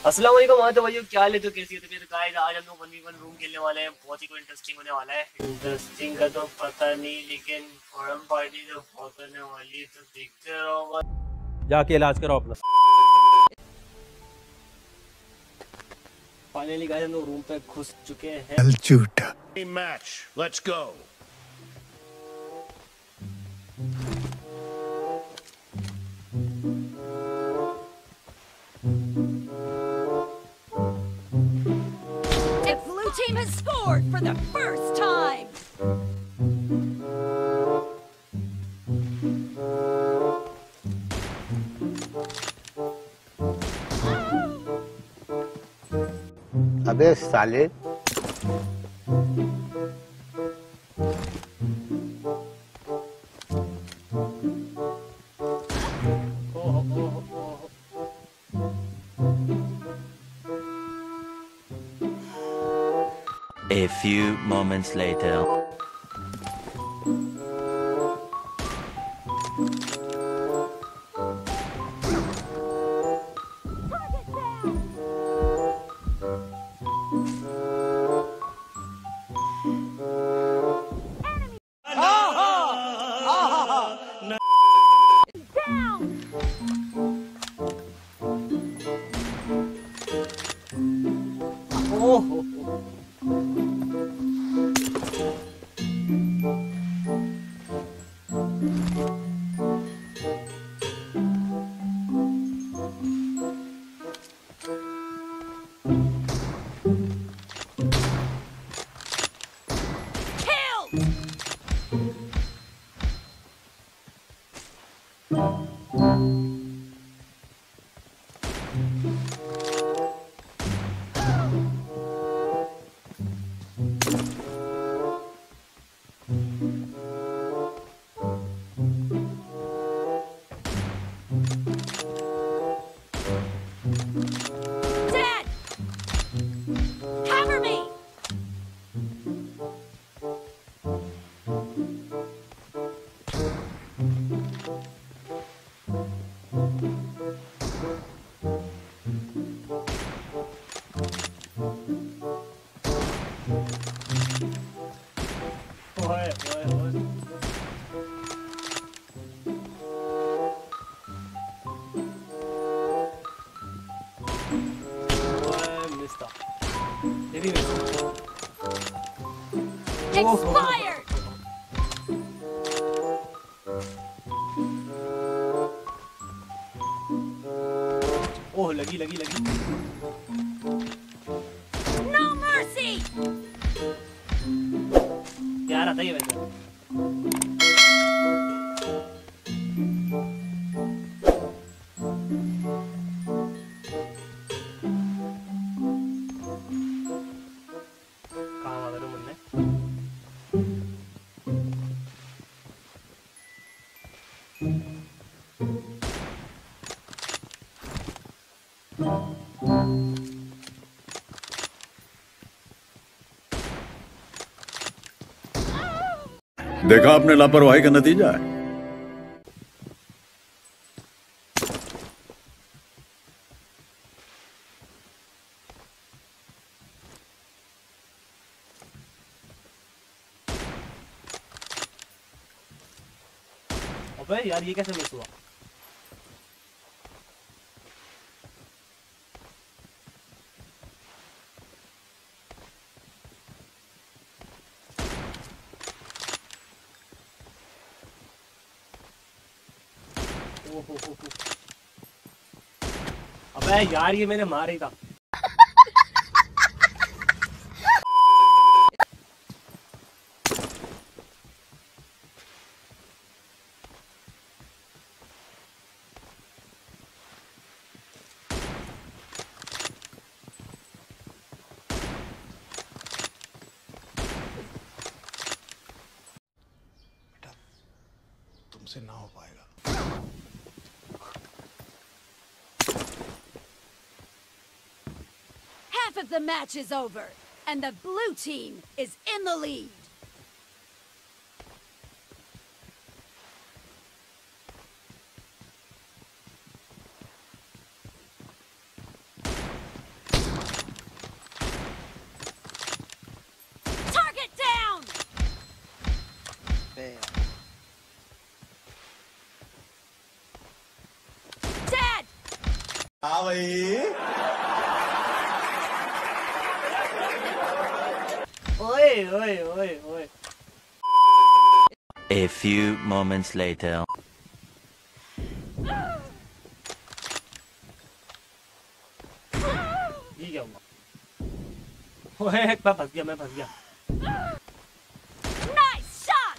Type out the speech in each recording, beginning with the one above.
अस्सलाम वालेकुम। हाँ तो भाइयों, क्या हाल है? तो कैसी है तबीयत? गाइस, आज हम लोग 1v1 रूम खेलने वाले हैं। बहुत ही कोई इंटरेस्टिंग होने वाला है। इंटरेस्टिंग का तो पता नहीं, लेकिन फॉरम पार्टी जो बहुत होने वाली है, तो देखते रहो। जाके इलाज कराओ अपना। फाइनली गाइस, हम लोग रूम पे घुस चुके हैं। चल झूठा। Match. Let's go. The blue team has scored for the first time! अबे साले। A few moments later. Dad! Cover me! Expired! ओह, लगी लगी लगी। No mercy! यार आता ही है वैसे। कहाँ वाला रूम है? देखा आपने लापरवाही का नतीजा है। अबे यार, ये कैसे मिस हुआ? अबे यार, ये मैंने मार ही था। तुमसे ना हो पाएगा। Half of the match is over, and the blue team is in the lead. ओए ओए ओए ओए A few moments later. ये क्या हुआ? ओए मैं फंस गया, मैं फंस गया। Nice shot!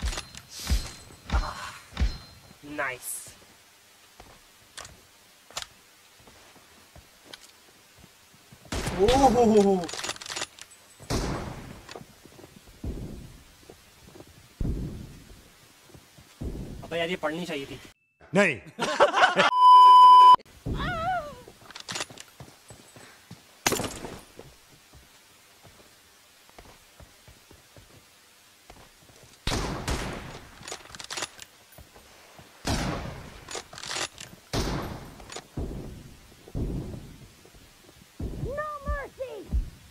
नाइस। ओह अबे यार ये पढ़नी चाहिए थी। नहीं. No mercy!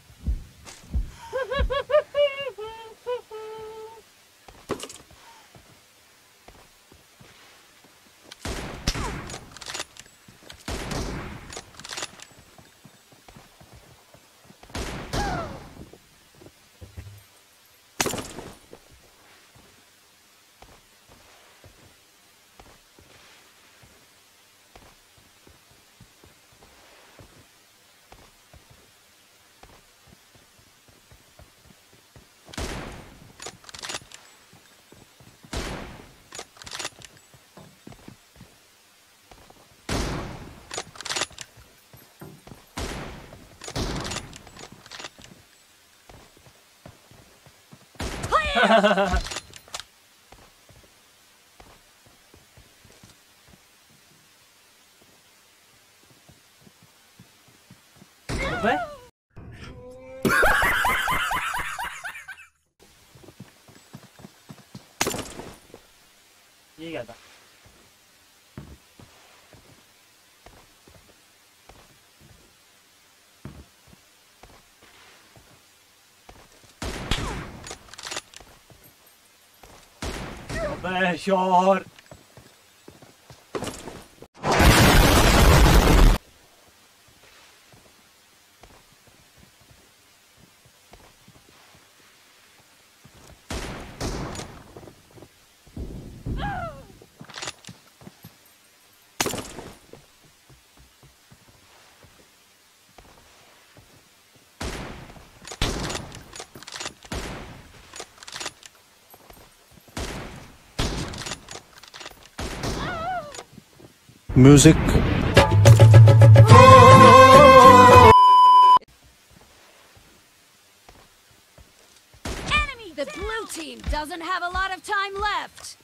अबे ये क्या था? अबे shot Music. Enemy! The blue team doesn't have a lot of time left!